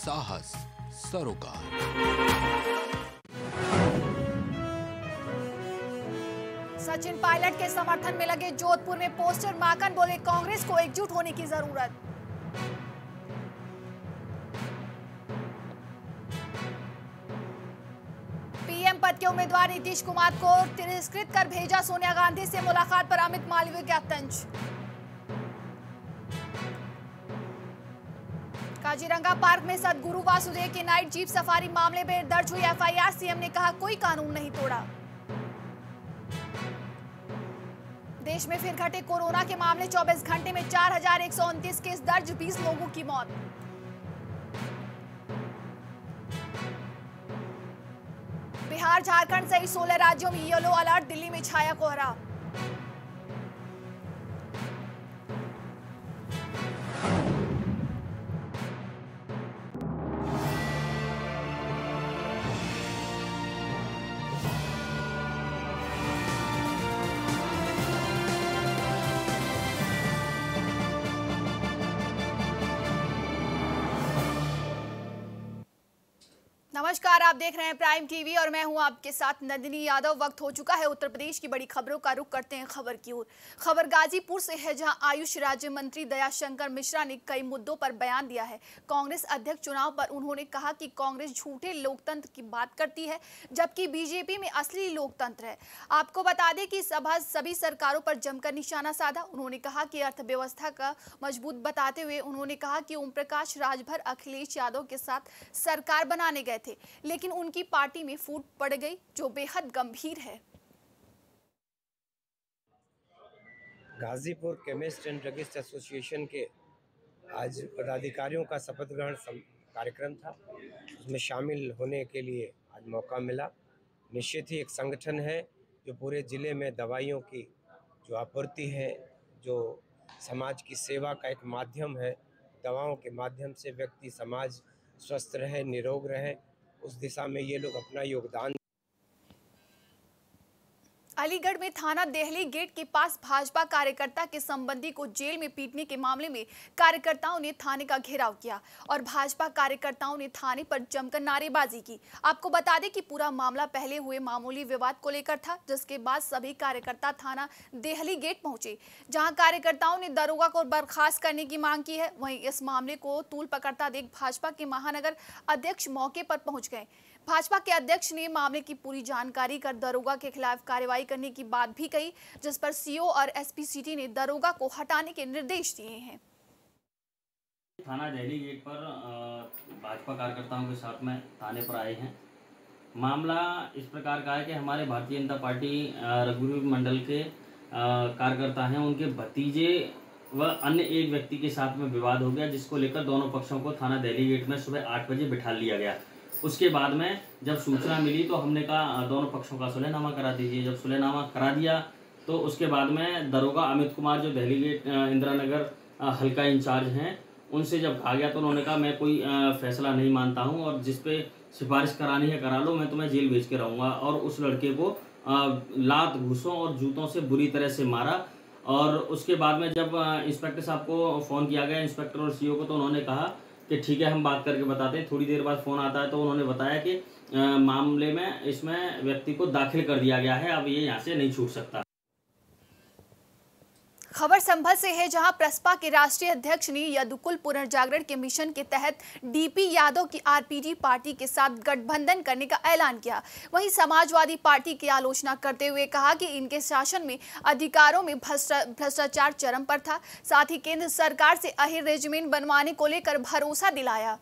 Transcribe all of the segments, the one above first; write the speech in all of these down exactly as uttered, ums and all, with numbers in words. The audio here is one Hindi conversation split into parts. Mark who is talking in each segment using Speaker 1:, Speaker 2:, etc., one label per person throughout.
Speaker 1: साहस सरोकार।
Speaker 2: सचिन पायलट के समर्थन में लगे जोधपुर में पोस्टर, माकन बोले कांग्रेस को एकजुट होने की जरूरत। पीएम पद के उम्मीदवार नीतीश कुमार को तिरस्कृत कर भेजा सोनिया गांधी से मुलाकात पर अमित मालवीय का तंज। काजीरंगा पार्क में सदगुरु वासुदेव की नाइट जीप सफारी मामले में दर्ज हुई एफआईआर, सीएम ने कहा कोई कानून नहीं तोड़ा। देश में फिर घटे कोरोना के मामले, चौबीस घंटे में चार हजार एक सौ उनतीस केस दर्ज, बीस लोगों की मौत। बिहार झारखंड सहित सोलह राज्यों में येलो अलर्ट, दिल्ली में छाया कोहरा। नमस्कार, आप देख रहे हैं प्राइम टीवी और मैं हूं आपके साथ नंदिनी यादव। वक्त हो चुका है उत्तर प्रदेश की बड़ी खबरों का। रुख करते हैं खबर की ओर। खबर गाजीपुर से है, जहां आयुष राज्य मंत्री दयाशंकर मिश्रा ने कई मुद्दों पर बयान दिया है। कांग्रेस अध्यक्ष चुनाव पर उन्होंने कहा कि कांग्रेस झूठे लोकतंत्र की बात करती है, जबकि बीजेपी में असली लोकतंत्र है। आपको बता दें कि सभा सभी सरकारों पर जमकर निशाना साधा। उन्होंने कहा कि अर्थव्यवस्था का मजबूत बताते हुए उन्होंने कहा कि ओम प्रकाश राजभर अखिलेश यादव के साथ सरकार बनाने गए थे, लेकिन उनकी पार्टी में फूट पड़ गई, जो बेहद गंभीर है।
Speaker 3: Ghazipur chemist and druggist association के आज पदाधिकारियों का शपथ ग्रहण कार्यक्रम था। उसमें शामिल होने के लिए आज मौका मिला। निश्चित ही एक संगठन है जो पूरे ज़िले में दवाइयों की जो आपूर्ति है, जो समाज की सेवा का एक माध्यम है। दवाओं के माध्यम से व्यक्ति समाज स्वस्थ रहे, निरोग रहे, उस दिशा में ये लोग अपना योगदान।
Speaker 2: अलीगढ़ में थाना देहली गेट के पास भाजपा कार्यकर्ता के संबंधी को जेल में पीटने के मामले में कार्यकर्ताओं ने थाने का घेराव किया और भाजपा कार्यकर्ताओं ने थाने पर जमकर नारेबाजी की। आपको बता दें कि पूरा मामला पहले हुए मामूली विवाद को लेकर था, जिसके बाद सभी कार्यकर्ता थाना देहली गेट पहुंचे, जहां कार्यकर्ताओं ने दरोगा को बर्खास्त करने की मांग की है। वहीं इस मामले को तूल पकड़ता देख भाजपा के महानगर अध्यक्ष मौके पर पहुंच गए। भाजपा के अध्यक्ष ने मामले की पूरी जानकारी कर दरोगा के खिलाफ कार्रवाई करने की बात भी कही, जिस पर सीओ और एसपी सिटी ने दरोगा को हटाने के निर्देश दिए हैं।
Speaker 4: थाना देहली गेट पर भाजपा कार्यकर्ताओं के साथ में थाने पर आए हैं। मामला इस प्रकार का है कि हमारे भारतीय जनता पार्टी रघुवीर मंडल के कार्यकर्ता हैं, उनके भतीजे व अन्य एक व्यक्ति के साथ में विवाद हो गया, जिसको लेकर दोनों पक्षों को थाना देहली गेट में सुबह आठ बजे बिठा लिया गया। उसके बाद में जब सूचना मिली तो हमने कहा दोनों पक्षों का सुलहनामा करा दीजिए। जब सुलहनामा करा दिया तो उसके बाद में दरोगा अमित कुमार, जो देहली गेट इंदिरा नगर हल्का इंचार्ज हैं, उनसे जब कहा गया तो उन्होंने कहा मैं कोई फैसला नहीं मानता हूं और जिस पे सिफारिश करानी है करा लो, मैं तुम्हें जेल भेज के रहूँगा। और उस लड़के को लात, घूसों और जूतों से बुरी तरह से मारा। और उसके बाद में जब इंस्पेक्टर साहब को फ़ोन किया गया, इंस्पेक्टर और सीओ को, तो उन्होंने कहा कि ठीक है हम बात करके बताते हैं। थोड़ी देर बाद फ़ोन आता है तो उन्होंने बताया कि आ, मामले में इसमें व्यक्ति को दाखिल कर दिया गया है, अब ये यहाँ से नहीं छूट सकता।
Speaker 2: खबर संभल से है, जहां प्रसपा के राष्ट्रीय अध्यक्ष ने यदुकुल पुनर्जागरण के मिशन के तहत डीपी यादव की आरपीडी पार्टी के साथ गठबंधन करने का ऐलान किया। वहीं समाजवादी पार्टी की आलोचना करते हुए कहा कि इनके शासन में अधिकारों में भ्रष्टाचार चरम पर था। साथ ही केंद्र सरकार से अहिर रेजिमेंट बनवाने को लेकर भरोसा दिलाया।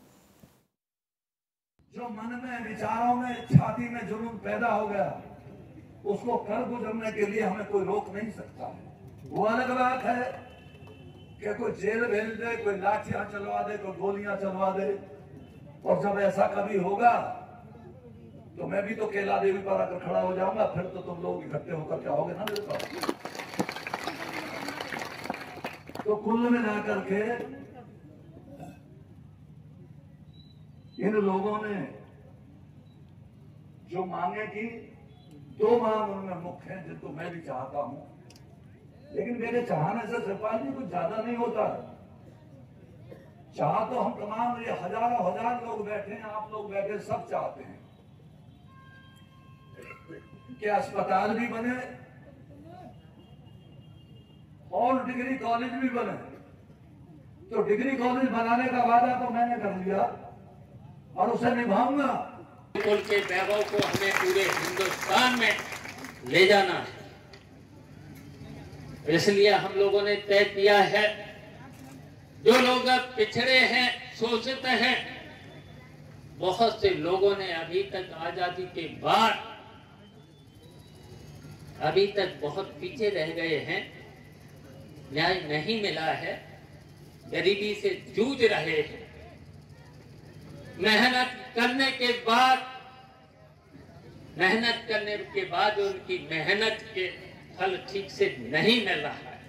Speaker 5: जो मन में, विचारों में, छाती में जुनून पैदा हो गया, उसको कर गुजरने के लिए हमें कोई रोक नहीं सकता है। वो अलग बात है कि कोई जेल भेज दे, कोई लाठियां चलवा दे, कोई गोलियां चलवा दे। और जब ऐसा कभी होगा तो मैं भी तो केला देवी पर आकर खड़ा हो जाऊंगा, फिर तो तुम लोग इकट्ठे होकर के आओगे ना मेरे पास। तो कुल मिलाकर के इन लोगों ने जो मांगे की, दो मांग उनमें मुख्य है जिनको मैं भी चाहता हूं, लेकिन मेरे चाहने से शिवपाल जी कुछ ज्यादा नहीं होता। चाह तो हम तमाम ये हजारों हजार लोग बैठे हैं, आप लोग बैठे, सब चाहते हैं कि अस्पताल भी बने और डिग्री कॉलेज भी बने। तो डिग्री कॉलेज बनाने का वादा तो मैंने कर लिया और उसे निभाऊंगा।
Speaker 6: कुल के वैभव को हमें पूरे हिंदुस्तान में ले जाना है, इसलिए हम लोगों ने तय किया है, जो लोग पिछड़े हैं, शोषित हैं, बहुत से लोगों ने अभी तक आजादी के बाद अभी तक बहुत पीछे रह गए हैं, न्याय नहीं मिला है, गरीबी से जूझ रहे हैं, मेहनत करने के बाद मेहनत करने के बाद उनकी मेहनत के फल ठीक से नहीं मिल रहा है।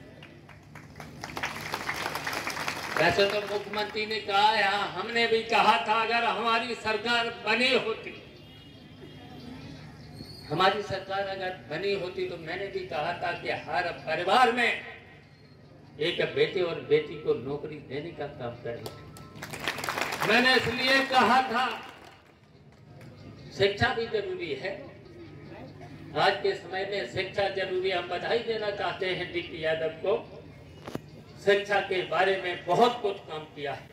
Speaker 6: वैसे तो मुख्यमंत्री ने कहा, यहाँ हमने भी कहा था, अगर हमारी सरकार बनी होती हमारी सरकार अगर बनी होती तो मैंने भी कहा था कि हर परिवार में एक बेटे और बेटी को नौकरी देने का काम करें। मैंने इसलिए कहा था शिक्षा भी जरूरी है, आज के समय में शिक्षा जरूरी। हम बधाई देना चाहते हैं डी पी यादव को, शिक्षा के बारे में बहुत कुछ काम किया है।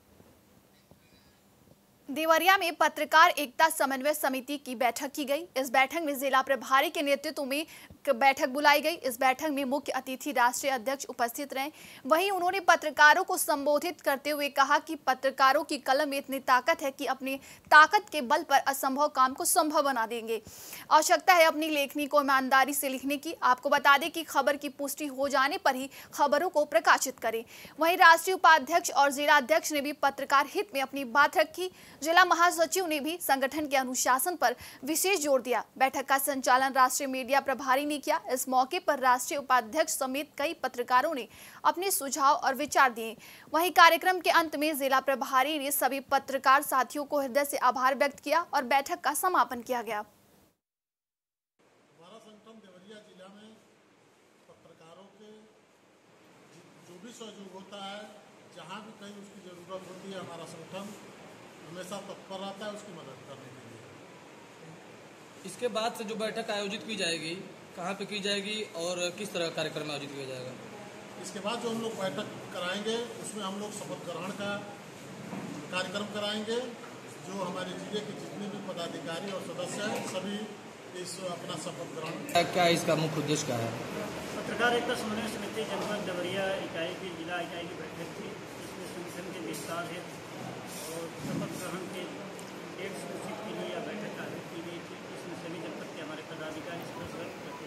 Speaker 2: देवरिया में पत्रकार एकता समन्वय समिति की बैठक की गई। इस बैठक में जिला प्रभारी के नेतृत्व में बैठक बुलाई गई। इस बैठक में मुख्य अतिथि राष्ट्रीय अध्यक्ष उपस्थित रहे। वहीं उन्होंने पत्रकारों को संबोधित करते हुए कहा कि पत्रकारों की कलम में इतनी ताकत है कि अपनी ताकत के बल पर असंभव काम को संभव बना देंगे। आवश्यकता है अपनी लेखनी को ईमानदारी से लिखने की। आपको बता दें कि खबर की पुष्टि हो जाने पर ही खबरों को प्रकाशित करें। वहीं राष्ट्रीय उपाध्यक्ष और जिला अध्यक्ष ने भी पत्रकार हित में अपनी बात रखी। जिला महासचिव ने भी संगठन के अनुशासन पर विशेष जोर दिया। बैठक का संचालन राष्ट्रीय मीडिया प्रभारी ने किया। इस मौके पर राष्ट्रीय उपाध्यक्ष समेत कई पत्रकारों ने अपने सुझाव और विचार दिए। वहीं कार्यक्रम के अंत में जिला प्रभारी ने सभी पत्रकार साथियों को हृदय से आभार व्यक्त किया और बैठक का समापन किया गया।
Speaker 7: हमारा संगठन देवरिया जिला में पत्रकारों के जो भी सहयोग होता है, जहाँ भी कहीं उसकी जरूरत होती है, हमारा संगठन हमेशा तत्पर रहता है उसकी मदद करने के लिए।
Speaker 8: इसके बाद से जो बैठक आयोजित की जाएगी, कहाँ पे की जाएगी और किस तरह कार्यक्रम आयोजित किया जाएगा?
Speaker 7: इसके बाद जो हम लोग बैठक कराएंगे उसमें हम लोग शपथ ग्रहण का कार्यक्रम कराएंगे। जो हमारे जिले के जितने भी पदाधिकारी और सदस्य हैं सभी इस अपना शपथ ग्रहण।
Speaker 8: क्या इसका मुख्य उद्देश्य क्या है?
Speaker 9: पत्रकार एकता समन्वय समिति जनपद देवरिया इकाई की जिला इकाई की बैठक थी। इसमें संगठन के विस्तार है और शपथ ग्रहण के एक सूचित के लिए यह बैठक आयोजित की गई थी। इसमें सभी जनपद के हमारे पदाधिकारी सदस्य करते थे।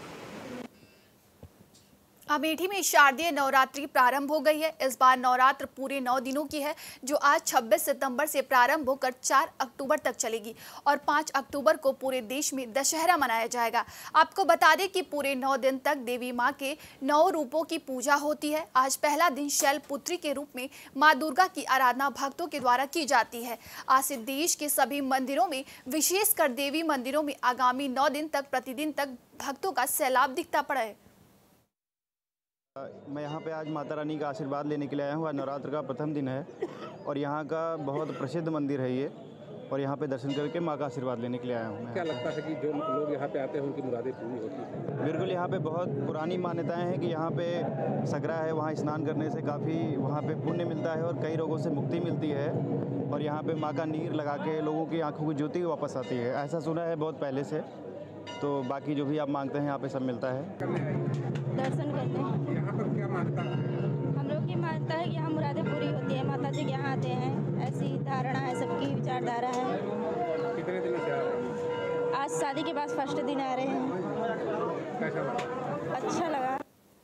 Speaker 2: अमेठी में शारदीय नवरात्रि प्रारंभ हो गई है। इस बार नवरात्र पूरे नौ दिनों की है, जो आज छब्बीस सितंबर से प्रारंभ होकर चार अक्टूबर तक चलेगी और पाँच अक्टूबर को पूरे देश में दशहरा मनाया जाएगा। आपको बता दें कि पूरे नौ दिन तक देवी मां के नौ रूपों की पूजा होती है। आज पहला दिन शैलपुत्री के रूप में मां दुर्गा की आराधना भक्तों के द्वारा की जाती है। आज से देश के सभी मंदिरों में, विशेषकर देवी मंदिरों में आगामी नौ दिन तक प्रतिदिन तक भक्तों का सैलाब दिखता पड़ा है।
Speaker 10: मैं यहाँ पे आज माता रानी का आशीर्वाद लेने के लिए आया हूँ। आज नवरात्र का प्रथम दिन है और यहाँ का बहुत प्रसिद्ध मंदिर है ये, और यहाँ पे दर्शन करके माँ का आशीर्वाद लेने के लिए आया हूँ।
Speaker 11: क्या लगता है कि जो लोग यहाँ पे आते हैं उनकी मुरादें पूरी होती हैं?
Speaker 10: बिल्कुल, यहाँ पे बहुत पुरानी मान्यताएं हैं कि यहाँ पे सगरा है, वहाँ स्नान करने से काफ़ी वहाँ पे पुण्य मिलता है और कई रोगों से मुक्ति मिलती है, और यहाँ पे माँ का नीर लगा के लोगों की आँखों की ज्योति वापस आती है। ऐसा सुना है बहुत पहले से। तो बाकी जो भी आप मांगते हैं यहाँ पे सब मिलता है।
Speaker 12: दर्शन करते हैं।
Speaker 11: यहाँ पर क्या मान्यता है?
Speaker 12: हम लोग की मान्यता है कि यहाँ मुरादें पूरी होती है, माता जी के यहाँ आते हैं, ऐसी धारणा है, सबकी विचारधारा है।
Speaker 11: कितने दिन से आ रहे हैं?
Speaker 12: आज शादी के बाद फर्स्ट दिन आ रहे हैं।
Speaker 11: कैसा लगा?
Speaker 12: अच्छा लगा।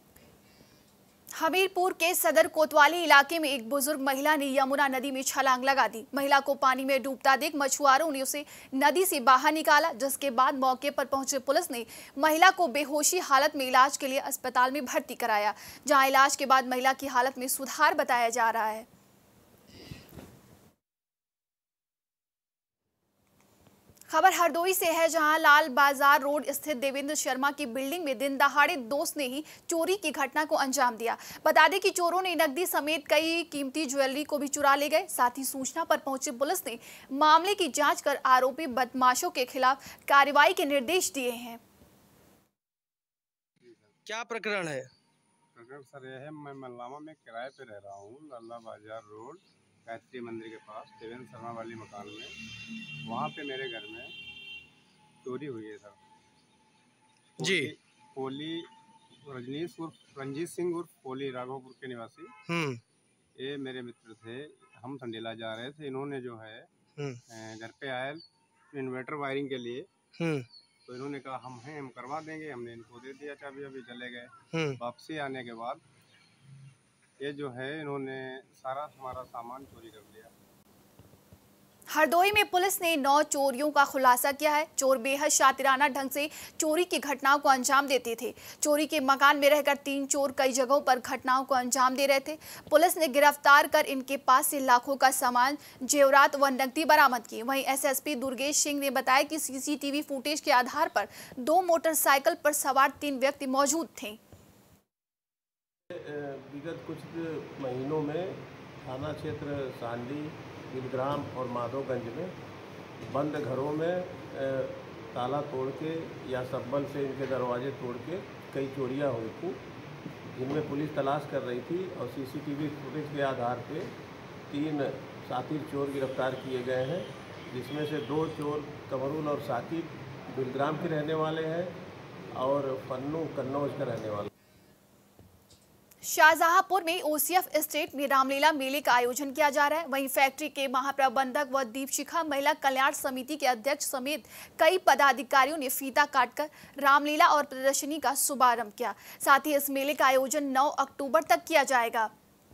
Speaker 2: हमीरपुर के सदर कोतवाली इलाके में एक बुजुर्ग महिला ने यमुना नदी में छलांग लगा दी। महिला को पानी में डूबता देख मछुआरों ने उसे नदी से बाहर निकाला, जिसके बाद मौके पर पहुंचे पुलिस ने महिला को बेहोशी हालत में इलाज के लिए अस्पताल में भर्ती कराया, जहां इलाज के बाद महिला की हालत में सुधार बताया जा रहा है। खबर हरदोई से है, जहां लाल बाजार रोड स्थित देवेंद्र शर्मा की बिल्डिंग में दिन दहाड़े दोस्त ने ही चोरी की घटना को अंजाम दिया। बता दें कि चोरों ने नकदी समेत कई कीमती ज्वेलरी को भी चुरा ले गए। साथ ही सूचना पर पहुंची पुलिस ने मामले की जांच कर आरोपी बदमाशों के खिलाफ कार्रवाई के निर्देश दिए हैं।
Speaker 13: क्या प्रकरण है?
Speaker 14: प्रकरण सर यह है, मैं मल्लामा में किराए पे रह रहा हूँ, लाला बाजार रोड गायत्री मंदिर के पास देवेंद्र शर्मा वाली मकान में। वहाँ पे मेरे घर में चोरी हुई है सर।
Speaker 13: जी।
Speaker 14: पोली रजनीश उर्फ रंजीत सिंह उर्फ पोली राघोपुर के निवासी,
Speaker 13: हम्म
Speaker 14: ये मेरे मित्र थे। हम संडीला जा रहे थे, इन्होंने जो है घर पे आए इन्वर्टर वायरिंग के लिए, तो इन्होंने कहा हम हैं, हम करवा देंगे। हमने इनको दे दिया चाबी, अभी चले गए। वापसी आने के बाद ये जो है इन्होंने सारा हमारा सामान चोरी कर लिया।
Speaker 2: हरदोई में पुलिस ने नौ चोरियों का खुलासा किया है। चोर बेहद शातिराना ढंग से चोरी की घटनाओं को अंजाम देते थे। चोरी के मकान में रहकर तीन चोर कई जगहों पर घटनाओं को अंजाम दे रहे थे। पुलिस ने गिरफ्तार कर इनके पास से लाखों का सामान, जेवरात व नकदी बरामद की। वहीं एसएसपी दुर्गेश सिंह ने बताया कि सीसीटीवी फुटेज के आधार पर दो मोटरसाइकिल पर सवार तीन व्यक्ति मौजूद थे।
Speaker 15: विगत कुछ महीनों में थाना क्षेत्र सांडी, बिलग्राम और माधोगंज में बंद घरों में ताला तोड़ के या सब्बल से इनके दरवाजे तोड़ के कई चोरियां हुई थी, जिनमें पुलिस तलाश कर रही थी। और सीसीटीवी फुटेज के आधार पे तीन साथी चोर गिरफ्तार किए गए हैं, जिसमें से दो चोर कमरुल और साकिब बिलग्राम के रहने वाले हैं और फन्नू कन्नौज का रहने वाला।
Speaker 2: शाहजहांपुर में ओसीएफ एस्टेट में रामलीला मेले का आयोजन किया जा रहा है। वहीं फैक्ट्री के महाप्रबंधक व दीपशिखा महिला कल्याण समिति के अध्यक्ष समेत कई पदाधिकारियों ने फीता काटकर रामलीला और प्रदर्शनी का शुभारंभ किया। साथ ही इस मेले का आयोजन नौ अक्टूबर तक किया जाएगा।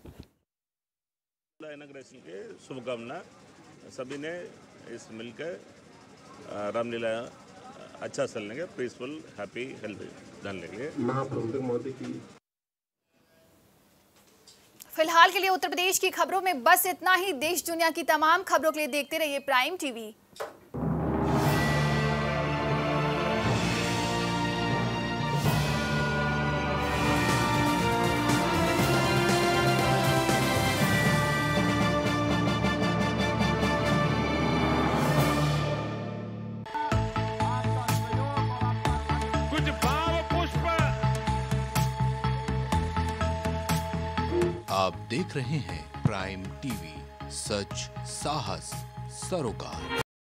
Speaker 16: इनॉग्रेशन के शुभकामना सभी ने इस मिलकर रामलीला अच्छा चलने के, पीसफुल, हैप्पी, हेल्थी जानने के लिए
Speaker 15: महाप्रबंधक मोदी की।
Speaker 2: फिलहाल के लिए उत्तर प्रदेश की खबरों में बस इतना ही। देश दुनिया की तमाम खबरों के लिए देखते रहिए प्राइम टीवी।
Speaker 16: कुछ भाव पुष्प।
Speaker 1: आप देख रहे हैं प्राइम टीवी, सच साहस सरोकार।